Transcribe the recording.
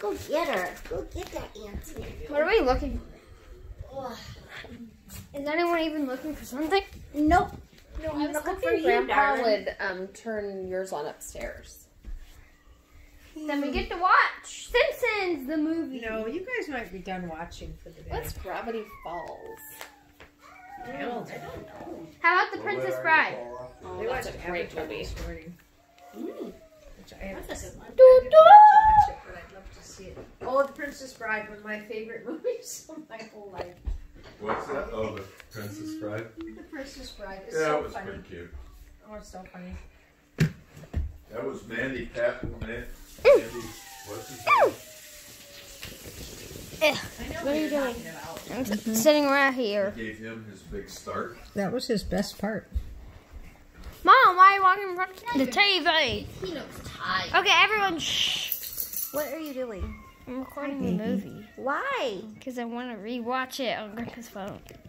Go get her. Go get that auntie. What are we looking for? Is anyone even looking for something? Nope. No, I was hoping Grandpa would turn yours on upstairs. Then we get to watch Simpsons, the movie. No, you guys might be done watching for the day. What's Gravity Falls? I don't know. How about The Princess Bride? Oh, that's a great movie. Which I haven't watched it, but I'd love to see it. Oh, The Princess Bride, one of my favorite movies of my whole life. What's that? Oh, The Princess Bride? The Princess Bride is Yeah, so it was funny. pretty cute. Oh, it's so funny. That was Mandy Mandy, what's his name? What are you doing? I'm sitting right here. Gave him his big start. That was his best part. Mom, why are you walking in front of the TV? He looks tired. Okay, everyone, shh. What are you doing? I'm recording the movie. Why? Because I want to rewatch it on Grandpa's phone.